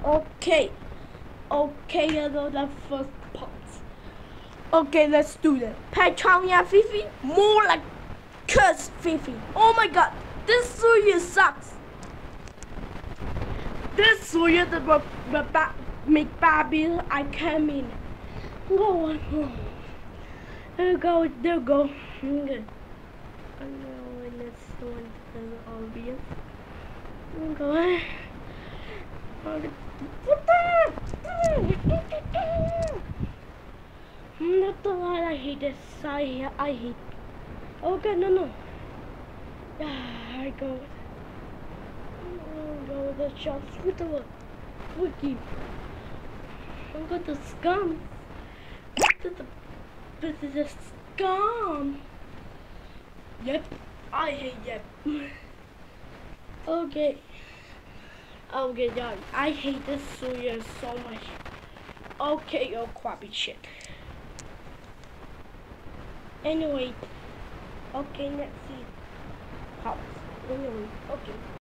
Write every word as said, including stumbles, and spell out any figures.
Okay. Okay, I know the first part. Okay, let's do that. Petronia Fifi, more like curse Fifi. Oh my god, this Suya sucks. This Suya the b- b- b- make Barbie I come in. Go on. There you go, there you go. Okay. I know and this one is obvious. Go on. Okay. What the? Not the one I hate this. I I hate. Okay, no, no. Ah, I go. I go with the shots with the wiki. I got the scum. This is the this is a scum. Yep, I hate yep. Okay. Okay, yeah, I hate this Suya so much. Okay, oh crappy shit. Anyway, okay, let's see. How? Anyway, okay.